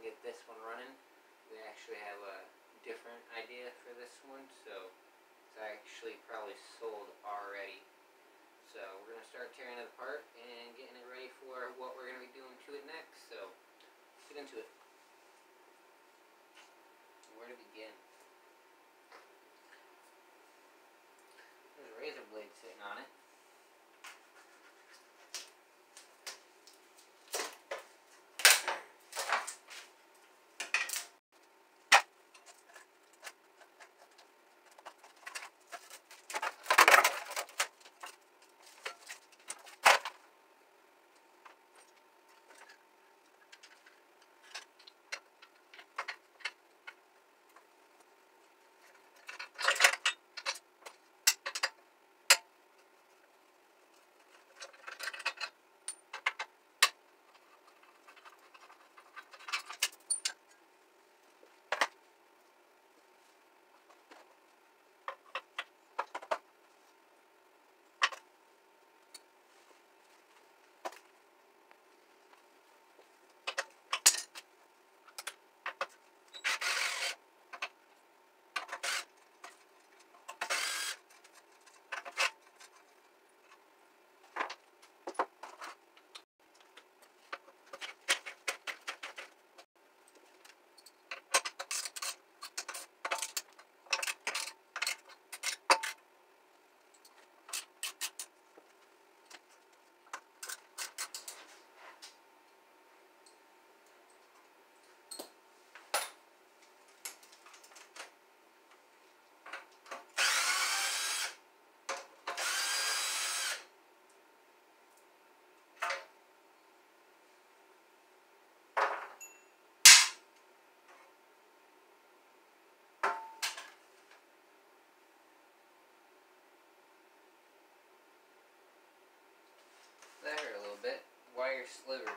get this one running. We actually have a different idea for this one, so it's actually probably sold already. So we're going to start tearing it apart and getting it ready for what we're going to be doing to it next. So let's get into it. Where to begin? There's a razor blade sitting on it. That hurt a little bit. Wire sliver.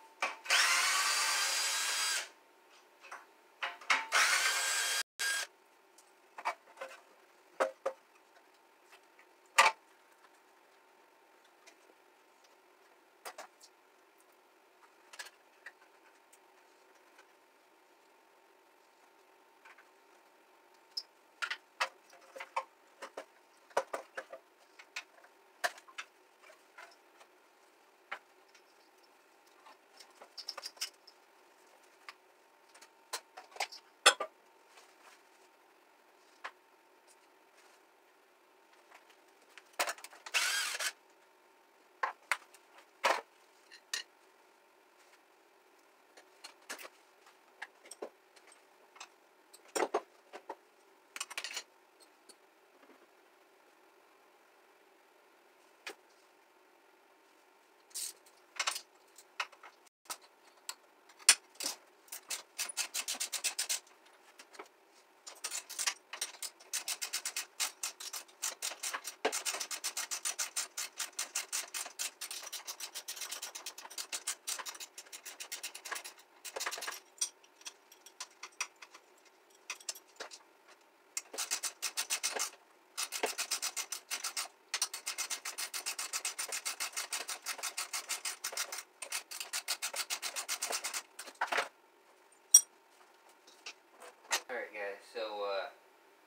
So,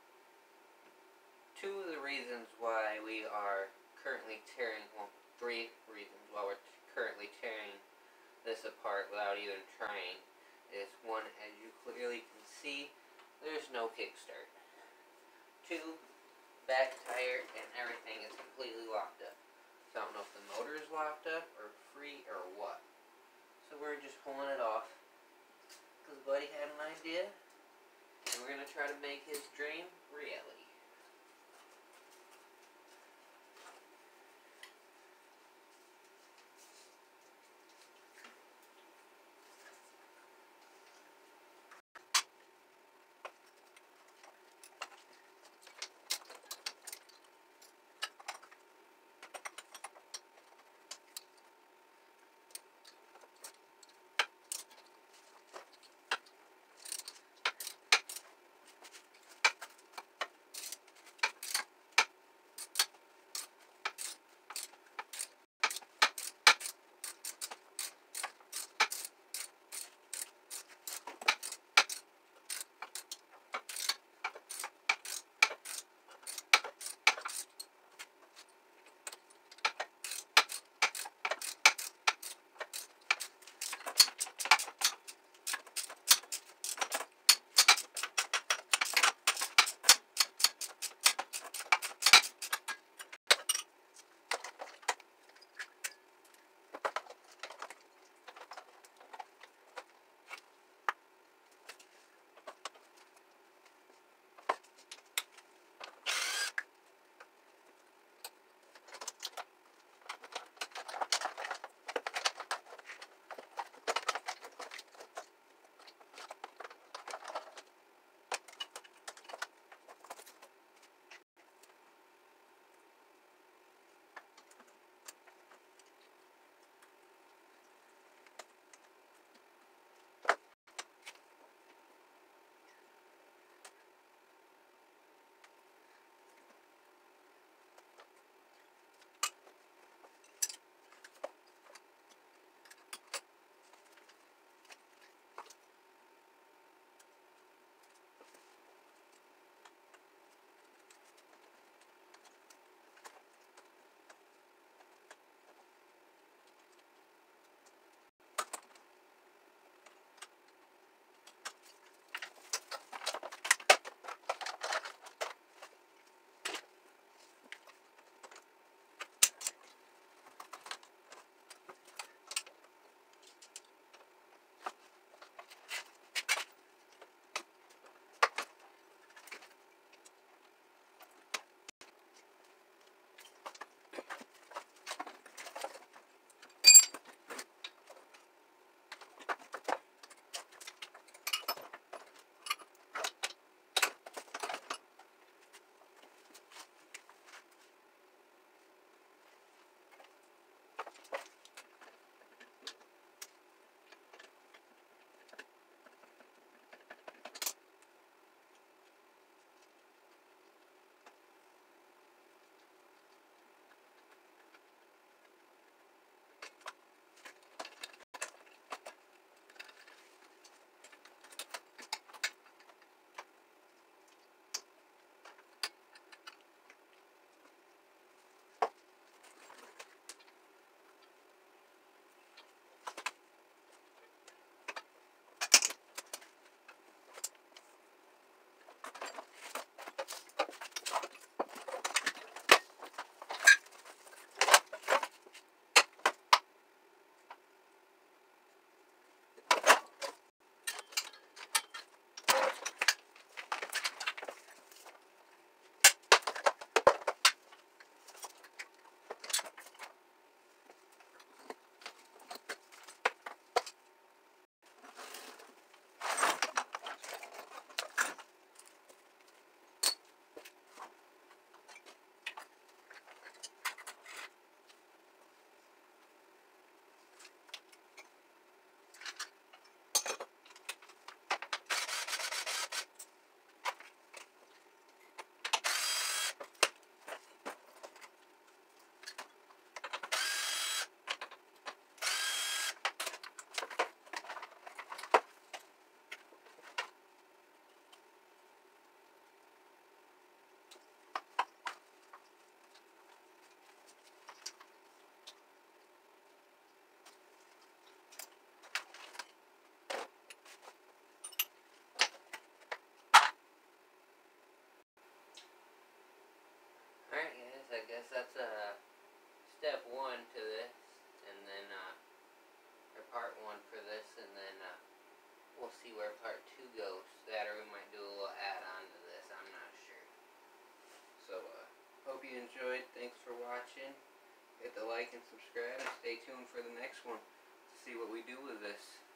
two of the reasons why we are currently tearing, well, three reasons why we're currently tearing this apart without even trying is, one, as you clearly can see, there's no kickstart. Two, back tire and everything is completely locked up. So I don't know if the motor is locked up or free or what. So we're just pulling it off because Buddy had an idea. And we're going to try to make his dream reality. hit the like and subscribe, and stay tuned for the next one to see what we do with this.